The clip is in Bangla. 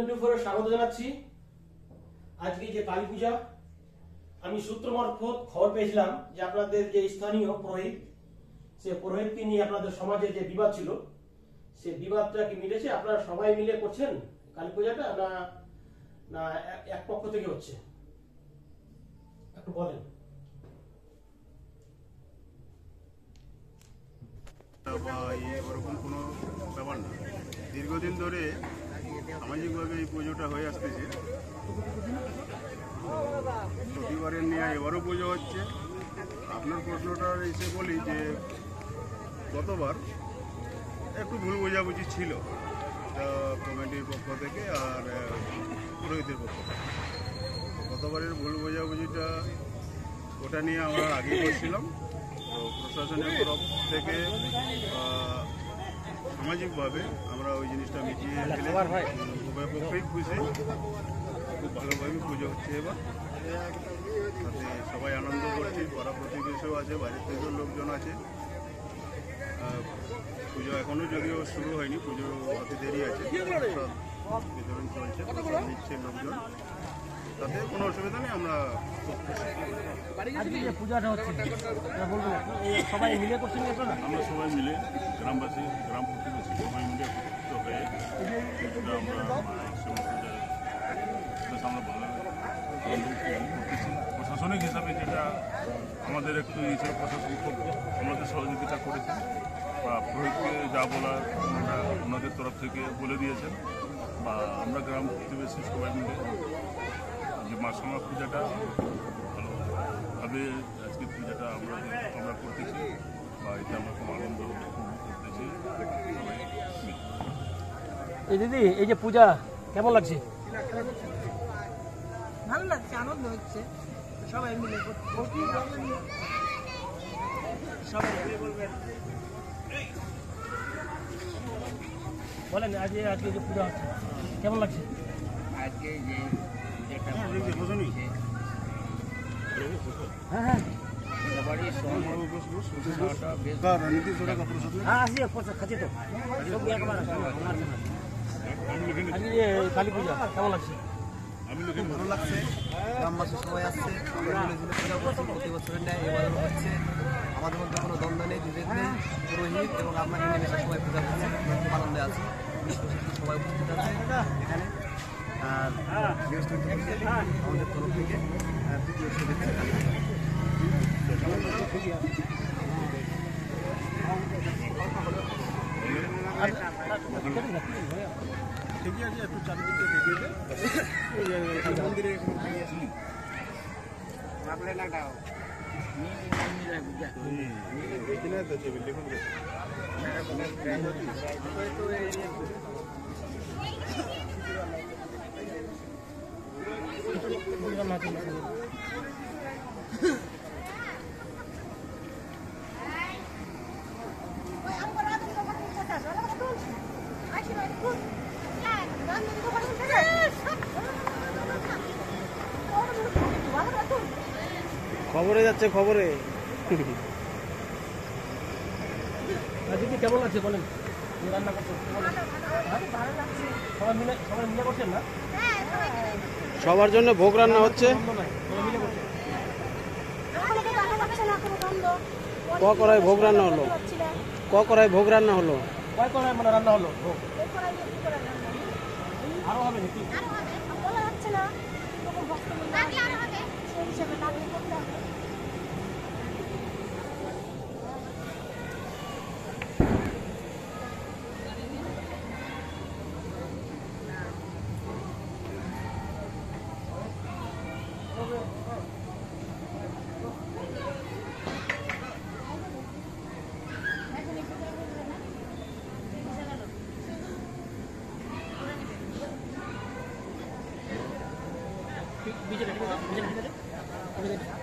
2024 স্বাগত জানাচ্ছি। আজকে যে কালী পূজা, আমি সূত্র মারফত খবর পেয়েছিলাম যে আপনাদের যে স্থানীয় পুরোহিত, সে পুরোহিতকে নিয়ে আপনাদের সমাজে যে বিবাদ ছিল, সে বিবাদটা কি মিলেছে? আপনারা সবাই মিলে করছেন কালী পূজাটা, না না এক পক্ষ থেকে হচ্ছে? একটু বলেন। ওরকম কোনো ব্যাপার না, দীর্ঘদিন ধরে সামাজিকভাবে এই পুজোটা হয়ে আসতেছে। প্রতিবারের নিয়ে এবারও পুজো হচ্ছে। আপনার প্রশ্নটা এসে বলি যে গতবার একটু ভুল বোঝাবুঝি ছিল কমিটির পক্ষ থেকে আর পুরোহিতের পক্ষ থেকে। গতবারের ভুল বোঝাবুঝিটা ওটা নিয়ে আমরা আগে করছিলাম। তো প্রশাসনের তরফ থেকে সামাজিকভাবে আমরা ওই জিনিসটা মিটিয়ে ফেলে উভয় পক্ষেই খুশি, খুব ভালোভাবে পুজো হচ্ছে এবার। তাতে সবাই আনন্দ করছে, পাড়া প্রতিবেশীও আছে, বাইরের থেকেও লোকজন আছে। পুজো এখনও যদিও শুরু হয়নি, পুজো হতে দেরি আছে, বিতরণ চলছে, নিচ্ছে লোকজন, তাতে কোনো অসুবিধা নেই। আমরা পূজাটা হচ্ছে সবাই মিলে করছেন আপনারা? আমরা সবাই মিলে গ্রামবাসী, গ্রাম প্রতিবেশী সবাই মিলে একত্রিত হয়ে আমরা ভালো করতেছি। প্রশাসনিক হিসাবে যেটা আমাদের একটু হিসাবে প্রশাসন খুব আমাদের সহযোগিতা করেছেন, বা পুরোহিতকে যা বলার ওনাদের তরফ থেকে বলে দিয়েছেন, বা আমরা গ্রাম প্রতিবেশী সবাই মিলে যে মা শ্যামা পূজাটা ভালোভাবে আজকে পূজাটা আমরা করতেছি, বা এতে আমরা খুব আনন্দ করতেছি সবাই। এই দিদি, এই যে পূজা কেমন লাগছে? ভালো লাগছে, আনন্দ হচ্ছে, সবাই মিলে বলেন। আজকে যে পূজা হচ্ছে কেমন লাগছে? আজকে যে হ্যাঁ হ্যাঁ কালী পূজা কেমন লাগছে? ভালো লাগছে, গ্রামবাসী সবাই আসছে, আমরা মিলে ঝুলে পূজা করছি প্রতি বছরের ন্যায় এবারও হচ্ছে। আমাদের মধ্যে কোনো দ্বন্দ্ব নেই, বিভেদ নেই। পুরোহিত এবং আমরা মিলেমিশে সবাই পূজা করছি, খুব আনন্দে আছি। সবাই উপস্থিত আছে এখানে। আর আমাদের তরফ থেকে তৃতীয় শুভেচ্ছা। ঠিকই আছে, একটু চারিদিকে দেখিয়ে দেয় মন্দিরে খবরে যাচ্ছে, খবরে। দিদি কেমন লাগছে বলেন? রান্না করছেন সবাই মিলে করছেন না? সবার জন্য ভোগ রান্না হচ্ছে। ক কড়াই ভোগ রান্না হলো? কয় কড়াই রান্না হলো? মানে রান্না হলো ভোগ? আরো হবে নাকি? বিজেপি